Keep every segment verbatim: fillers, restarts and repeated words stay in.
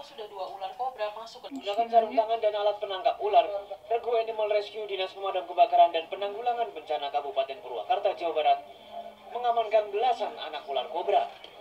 sudah dua ular kobra masuk ke menggunakan sarung tangan dan alat penangkap ular. Regu Animal Rescue Dinas Pemadam Kebakaran dan Penanggulangan Bencana Kabupaten Purwakarta, Jawa Barat mengamankan belasan anak ular kobra.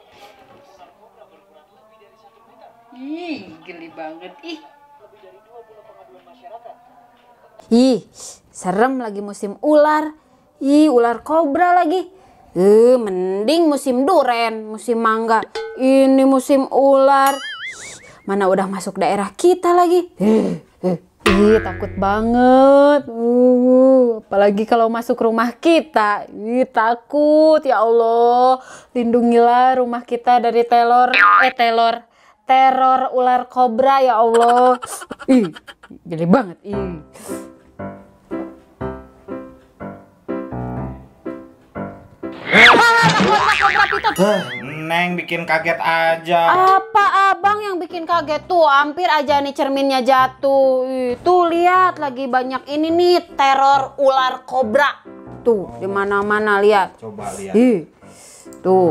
Ih, geli banget ih. Lebih dari dua puluh pengaduan masyarakat. Ih, serem lagi musim ular. Ih, ular kobra lagi. Eh, mending musim duren, musim mangga. Ini musim ular. Mana udah masuk daerah kita lagi. Eh, eh. Ih, takut banget. Uh, apalagi kalau masuk rumah kita. Ih, takut. Ya Allah, lindungilah rumah kita dari teror, eh teror, teror ular kobra ya Allah. Ih, geli banget. Ih. Neng bikin kaget aja. Apa abang yang bikin kaget tuh? Hampir aja nih cerminnya jatuh. Ih, tuh lihat lagi banyak ini nih teror ular kobra. Tuh di mana-mana lihat. Coba lihat. Ih, tuh.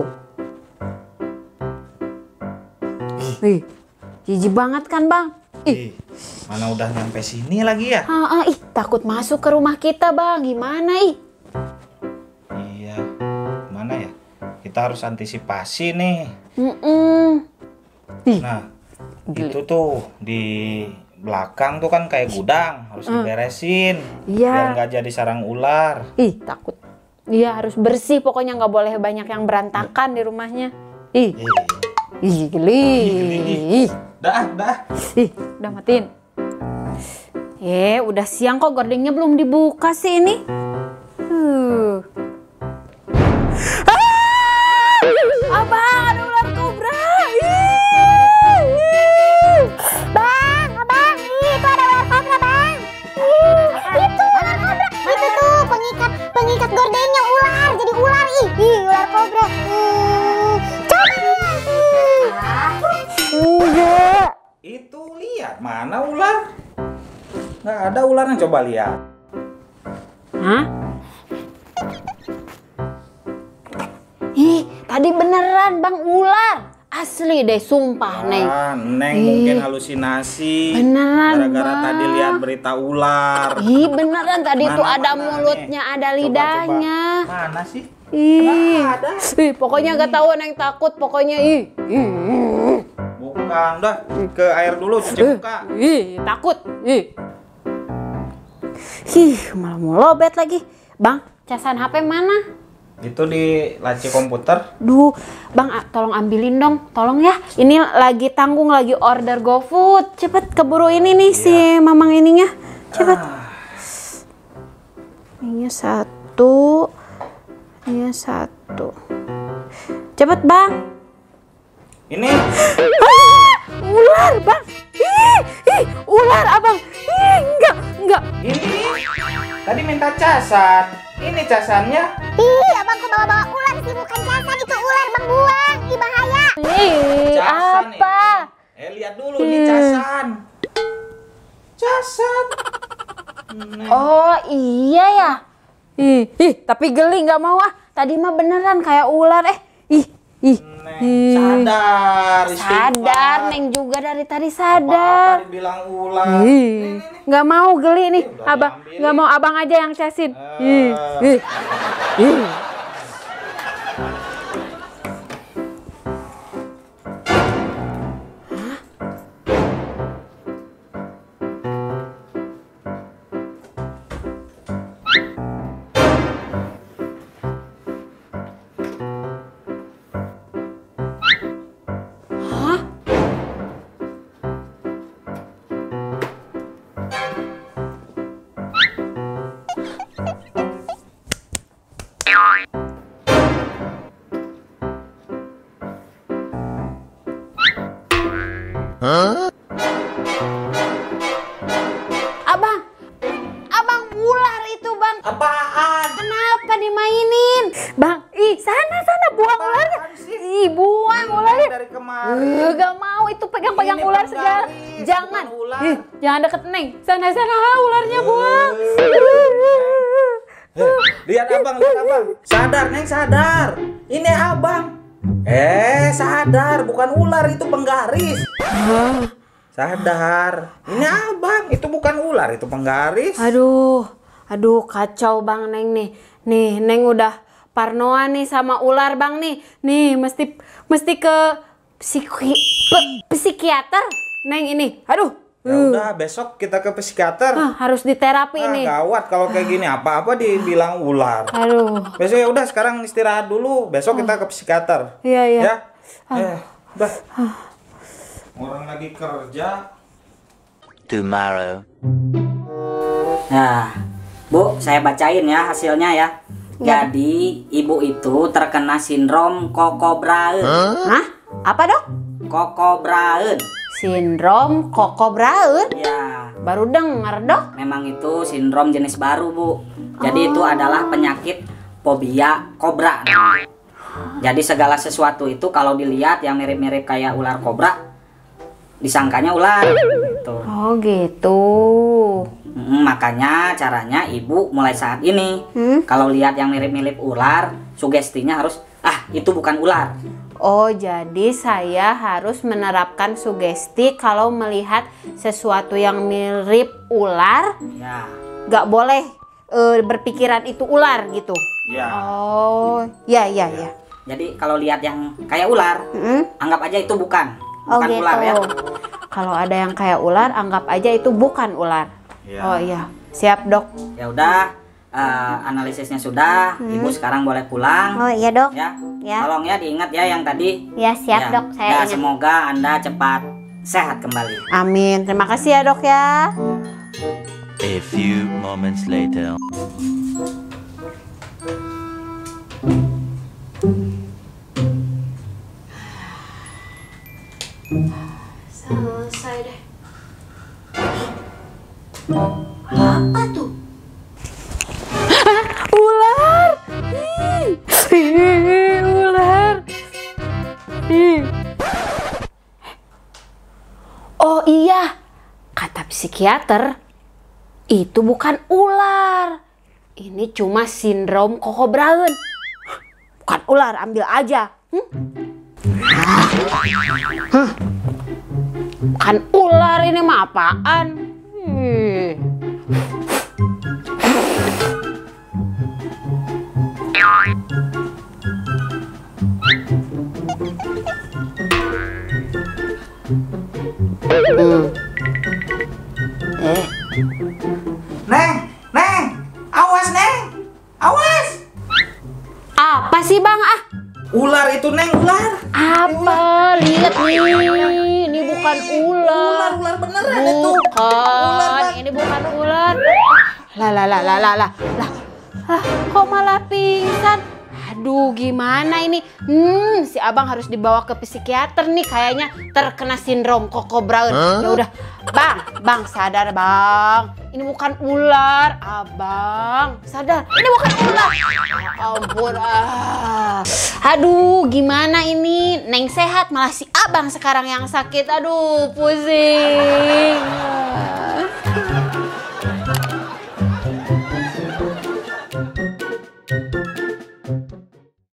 Ih, jijik banget kan bang? Ih, mana udah nyampe sini lagi ya? Ah, ah, ih, takut masuk ke rumah kita bang. Gimana ih? Iya, mana ya? Kita harus antisipasi nih. Mm-mm. Ih, Nah, geli. itu tuh di belakang tuh kan kayak gudang, harus diberesin. Iya. Biar nggak jadi sarang ular. Ih, takut. Iya harus bersih. Pokoknya nggak boleh banyak yang berantakan di rumahnya. Ih, Ih, ih geli. Ih, dah, dah. ih, udah matiin. Eh, udah siang kok gordingnya belum dibuka sih ini. Uh. Ah! Abang, ada ular kobra. Ih, ih. Bang, abang, ih, itu ada ular kobra, bang. Ih, itu ular kobra. Itu tuh pengikat pengikat gordenya ular, jadi ular ih, ih ular kobra. Ih, coba. Ih. Enggak. Itu lihat, mana ular? Nggak ada ularnya, coba lihat. Hah? Ih, tadi beneran bang ular. Asli deh, sumpah Neng. Ah, Neng Ih. mungkin halusinasi. Beneran, Gara-gara Bang. tadi lihat berita ular. Ih, beneran tadi Mana, tuh ada mana mulutnya, nih? ada Coba, lidahnya. coba. Mana sih? Ih, Nggak ada. ih, pokoknya gak tahu Neng takut, pokoknya ih. Ih, Bukan, dah ke air dulu cuci muka. ih, takut. Ih. Ih, malah mau lobet lagi. Bang, casan H P mana? Itu di laci komputer. Duh, Bang, a- tolong ambilin dong, tolong ya. Ini lagi tanggung, lagi order GoFood. Cepet keburu ini nih si mamang ininya. Cepet. Ini satu, ini satu. Cepet Bang. Ini Ah, ular Bang. Ih, ih, ular abang. Ih, enggak, enggak. ini tadi minta casan. Ini casannya. Ih, abang kok bawa-bawa ular sih, bukan casan itu ular, bang buang, ih bahaya. Ih, Casan apa? ini. Eh lihat dulu ini casan. Casan. Neng. Oh iya ya. Ih, ih, tapi geli nggak mau ah. Tadi mah beneran kayak ular eh. Ih, ih. Neng, ih. sadar. Sadar, istighfar. Neng juga dari tadi Apa-apa sadar. dibilang ular. Ih, nggak mau geli nih, udah abang. diambilin. Nggak mau abang aja yang casin. Ih, Ah. ih, ih. Hah? Abang, abang ular itu bang. Apaan? Kenapa dimainin? Bang, ih sana sana buang ularnya. Ih buang ularnya. Dari kemarin. Eh, gak mau itu pegang-pegang Ini ular penggaris, segala. Jangan. bukan ular. Ih, jangan deket Neng. Sana sana ha, ularnya buang. Eh, lihat abang, lihat abang. Sadar, Neng, sadar. Ini abang. Eh, sadar, bukan ular, itu penggaris. Ah, Sadar. Ini abang, itu bukan ular, itu penggaris. Aduh, aduh kacau bang Neng nih. Nih Neng udah parnoa nih sama ular bang nih. Nih mesti mesti ke psiki, pe- psikiater Neng ini. Aduh. Ya udah, besok kita ke psikiater. Ah, harus diterapi Ah, nih. gawat kalau kayak gini, apa-apa dibilang ular. Aduh. Besok ya udah, sekarang istirahat dulu. Besok kita ke psikiater. Iya iya. Ya. Eh, udah. Orang lagi kerja. Tomorrow. Nah, Bu, saya bacain ya hasilnya ya. Jadi, ibu itu terkena sindrom Koko Braun. Hah? Apa dok? Koko Braun. Sindrom Koko Braun? Ya, Baru denger dok. memang itu sindrom jenis baru, Bu. Jadi itu adalah penyakit fobia kobra. Jadi segala sesuatu itu kalau dilihat yang mirip-mirip kayak ular kobra, disangkanya ular gitu. Oh gitu. Mm, makanya caranya ibu mulai saat ini Hmm? kalau lihat yang mirip-mirip ular, sugestinya harus ah itu bukan ular. Oh jadi saya harus menerapkan sugesti kalau melihat sesuatu yang mirip ular, Ya, gak boleh eh, berpikiran itu ular gitu. Ya. Oh, ya ya ya. jadi kalau lihat yang kayak ular, Hmm? anggap aja itu bukan Oh bukan gitu. ular ya. Kalau ada yang kayak ular, anggap aja itu bukan ular. Ya. Oh iya, siap dok. Ya udah, eh, analisisnya sudah, ibu sekarang boleh pulang. Oh iya dok. Ya, Ya. tolong ya diingat ya yang tadi. Ya siap Ya. dok, saya Ya, ingat. semoga Anda cepat sehat kembali. Amin. Terima kasih ya dok ya. A few moments later. Selesai deh. Apa tuh? Ular! Ih, ih, ular! Ih. Oh iya, kata psikiater, itu bukan ular. Ini cuma sindrom Koko Braun. Bukan ular, ambil aja. Hmm? Hah? Bukan ular ini mah apaan? Hmm. Hmm. Eh, Neng, Neng, awas Neng, awas. apa sih bang? Ah, Ular itu Neng, ular. apa? Lihat nih, ini bukan ular. Ular beneran itu. Bukan, ini bukan ular. Lah, lah, lah, lah, lah, lah, lah. Ah, kok malah pingsan? Aduh, gimana ini? Hmm, si abang harus dibawa ke psikiater nih. Kayaknya terkena sindrom Koko Braun. Ya udah, bang, bang sadar bang. Ini bukan ular, abang. Sadar, ini bukan ular. Ya ampun, ah. Aduh, gimana ini? Neng sehat, malah si abang sekarang yang sakit. Aduh, pusing. Ah.